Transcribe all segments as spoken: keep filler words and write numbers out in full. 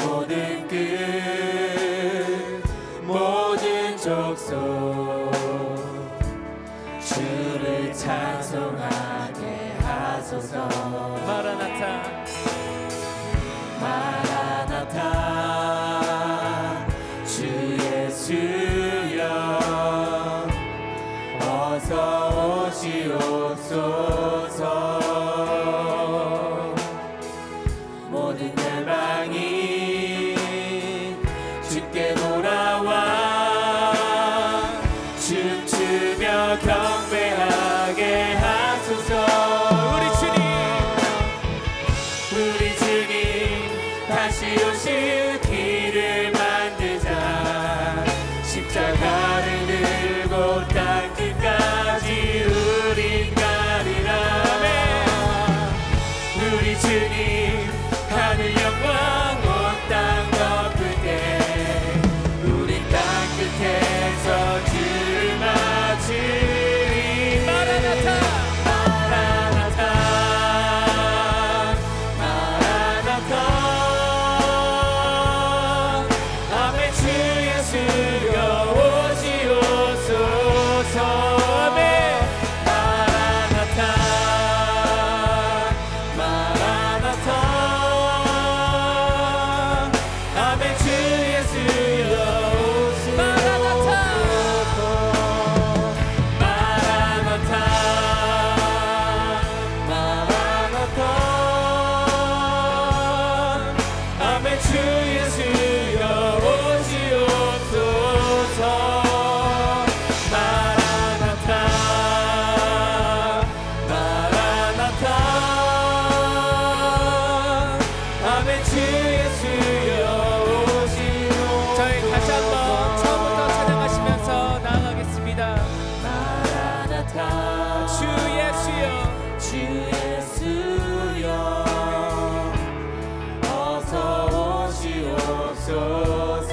모든 끝 모든 족속 주를 찬송하게 하소서. 마라나타 마라나타 주 예수여 어서 오시옵소서. 모든 열방이 주께 돌아와 춤추며 경배하게 하소서. 우리 주님 우리 주님 다시 오실 길을 만들자. 십자가를 들고 땅 끝까지 우린 가리라. 우리 주님 하늘 영광 온 땅 덮을 때 우린 땅 끝에서 주를 맞으리. 마라나타 마라나타 마라나타 아멘. 주 예수여 오시옵소서. 아멘. 마라나타 마라나타 아멘. 주 예수여 오시옵소서. 마라나타 마라나타 마라나타 아멘. 주 예수여 오시옵소서. 마라나타 마라나타 아멘. 주 예수여 오시옵소서. 저희 다시 한번 처음부터 찬양하시면서 나아가겠습니다. 마라나타 주 예수여 주 예수여 어서 오시옵소서.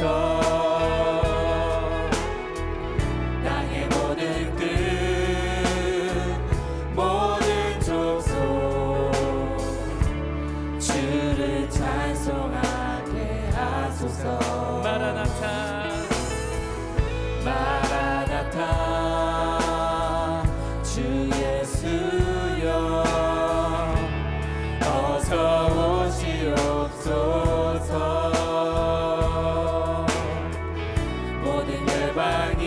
땅의 모든 끝 모든 족속 주를 찬송하게 하소서. 마라나타 마라나타 주 예수여 어서 오시옵소서. 모든 열방이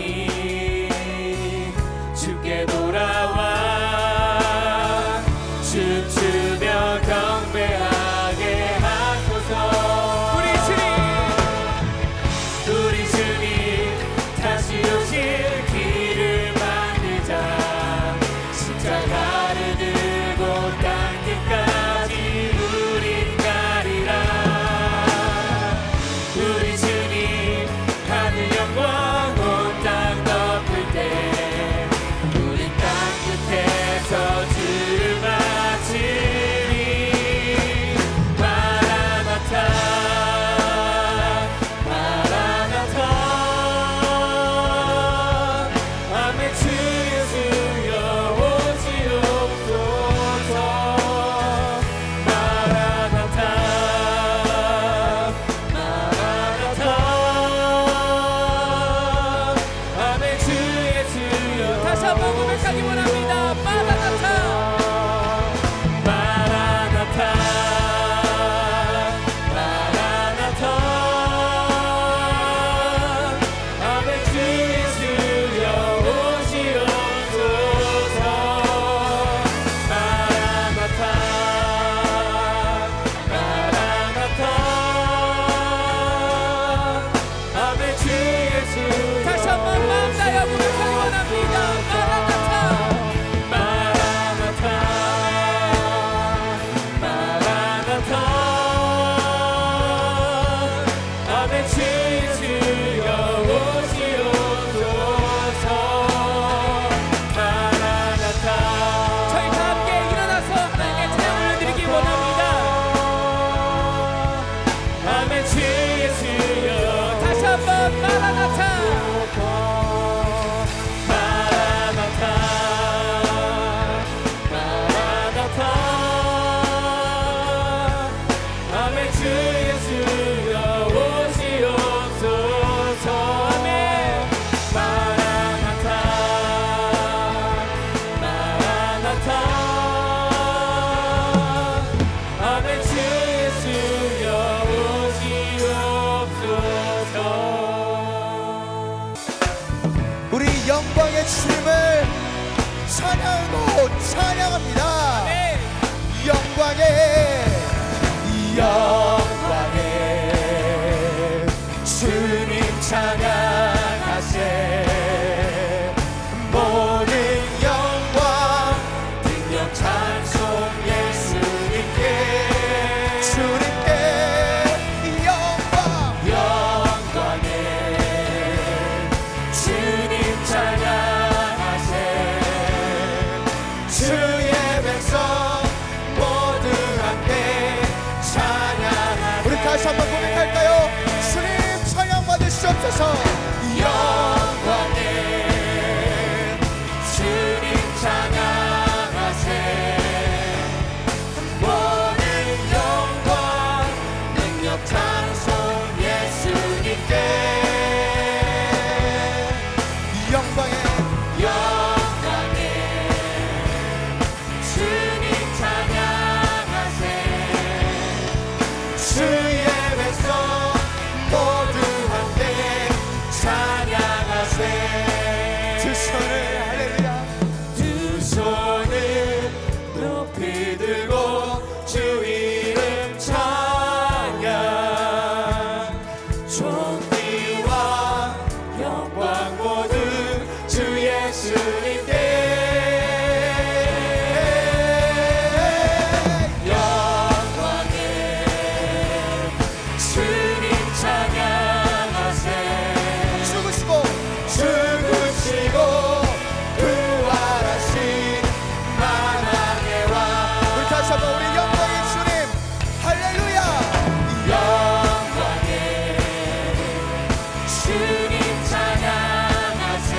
주께 돌아와 춤추며 경배하게 하소서. 우리 주님 우리 주님 다시 오실 길을 만들자. 십자가를 들고 땅 끝까지 우린 가리라. 우리 주님 하늘 영광 온 땅 덮을 때 우린 땅 끝에서 주를 맞으리. 마라나타 마라나타 아멘. 주 예수여 오시옵소서. 마라나타 마라나타 아멘. 주 예수여 다시 한번 고백하기 원합니다. 마라나타 마라나타 마라나타 아멘. 주 예수여 오시옵소서. 마라나타 마라나타 아멘. 주 예수 다시 한번 마음 다여 고백하기 원합니다. 마라나타 마라나타 마라나타 아멘. 주 예수여 오시옵소서. 마라나타 저희 다 함께 일어나서 하나님께 찬양 올려드리기 원합니다. 아멘. 주 예수여 다시 한번 마라나타 마라나타 마라나타 아멘. 주 예수여 찬양하세. 모든 영광 능력 찬송 예수님께 주님께 영광 영광에 주님 찬양하세. 주의 백성 모두 함께 찬양하세. 우리 다시 한번 고백할까요? 주님 찬양 받으시옵소서. 영광에 주님 찬양하세. 모든 영광 능력 찬송 예수님께 영광에 영광에 주님 찬양하세. 주의 백성 모두 함께 찬양하세. 두 손을 할렐루야 두 손을 높이 들고 주 이름 찬양. 존귀와 영광 모두 주 예수님께 영광에 주님 찬양하세. 죽으시고 죽으시고 부활하신 만왕의 왕. 우리 다시 한번 우리 영광의 주님 할렐루야. 영광에 주님 찬양하세.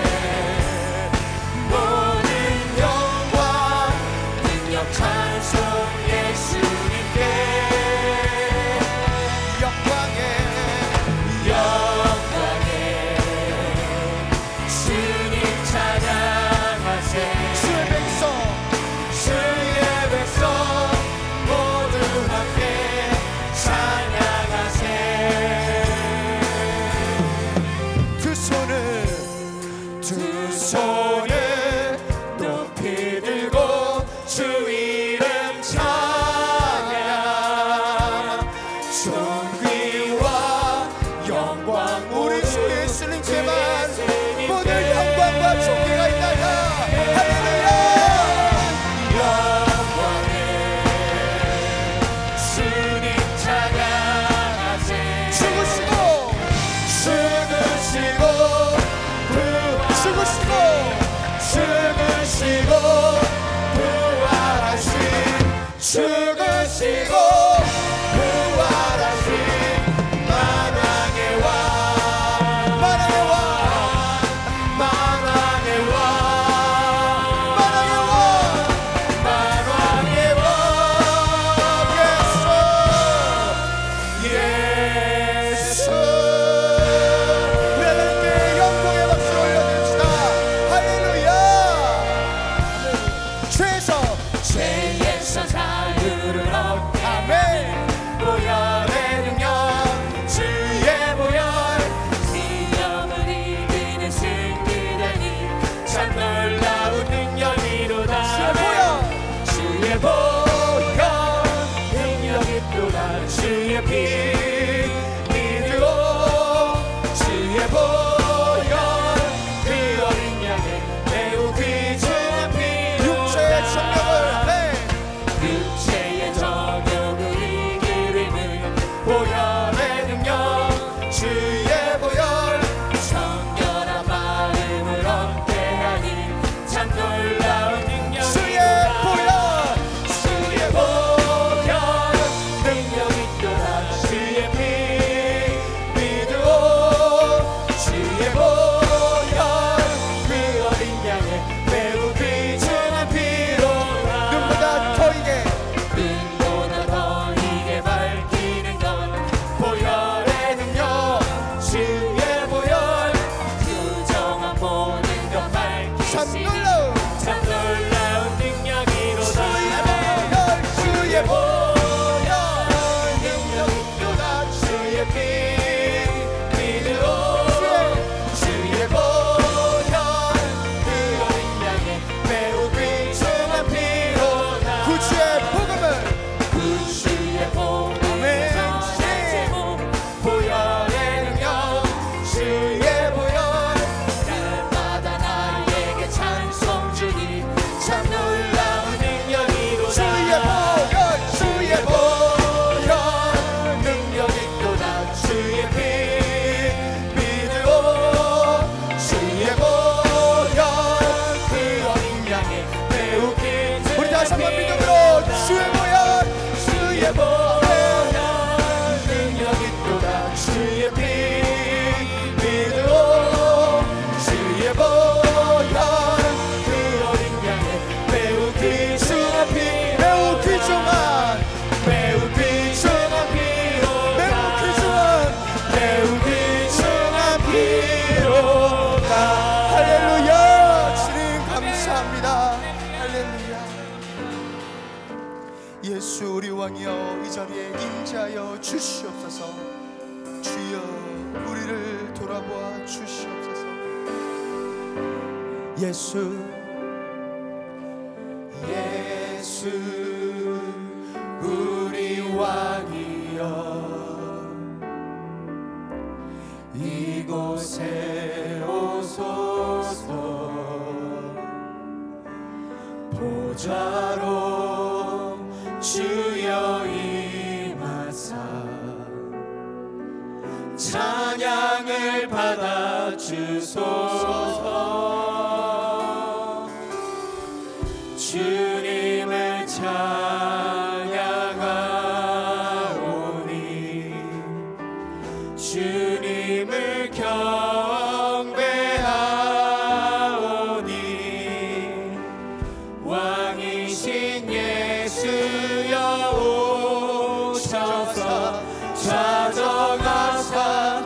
모든 영광 능력 찬송 예수님께 영광에 영광에 주님 찬양하세. 주의 백성 주의 백성 모두 함께 찬양하세. 두 손을 두 손을 높이 들고 주 이름 찬양. 존귀와 영광 우리 주 예수님께만 모든 영광과 존귀가 있나이다. 할렐루야. 영광에 주님 찬양하세. 죽으시고 죽으시고 부활 죽으시고 죽으시고 부활하신 죽으시고 부활하신 만왕의 왕 만왕의 왕 만왕의 왕 만왕의 왕 만왕의 왕 예수 예수. 우리 하나님께 영광의 박수를 올려드립시다. 할렐루야. 죄에서 죄에서 자유를 얻게 아멘. 보혈의 능력 주의 보혈 시험을 이기는 승리라니 참 놀라운 능력이로다. 주의 보혈 주의 보혈 능력이 또다. 주의 피 믿으오. 주의 보혈 그 어린 양의 매우 귀중한 피로다. 육체의 정력을 아멘. 육체의 정욕을 이길 힘은 보혈의 능력. 주의 보혈 정결한 마음을 얻게 하니 참 놀라운 능력이로다. 주의 보혈 주의 보혈 능력이 또다. 주의 피 믿으오. 주의 보혈 그 어린 양의 매우 귀중한 피로다. 눈보다 더이게 눈보다 더 이게 밝히는 건 보혈의 능력. 주의 보혈 부정한 모든 것 참 밝히시니 놀라운 참 놀라운 능력이로다. 주의 보혈 능력이 또다. 주의 피 믿으오. 주의 보혈 그 어린 양의 매우 귀중한 피로다. 구주의 복음을 구주의 복음을 전하시고 보혈의 능력. 예수 우리 왕이여 이 자리에 임재하여 주시옵소서. 주여 우리를 돌아보아 주시옵소서. 예수 예수 우리 왕이여 이곳에 오소서. 보좌로 주여 임하사 찬양을 받아 주소서. 주님을 찬양하오니 주님을 경배하오니 왕이신 예수여 오셔서 찾아가사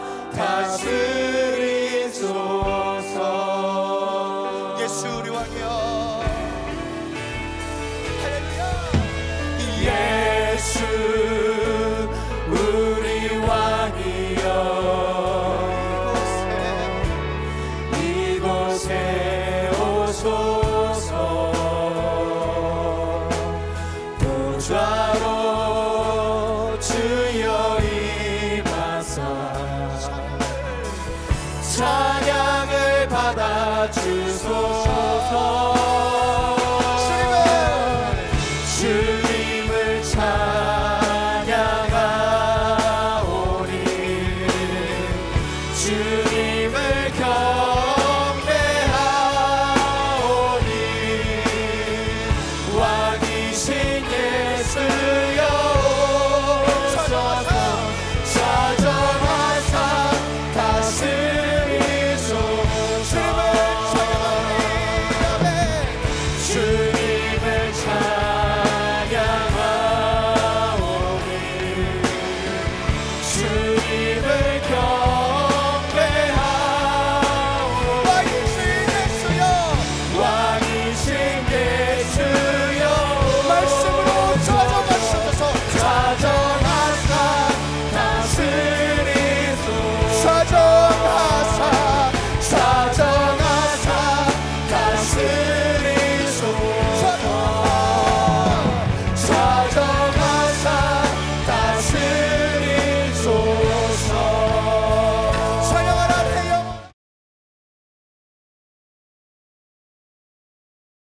다스리소서. 예수 우리 왕이여 예수 우리 왕이여 이곳에 오소서. 보좌로 주여 임하사 찬양을 받아 주소서.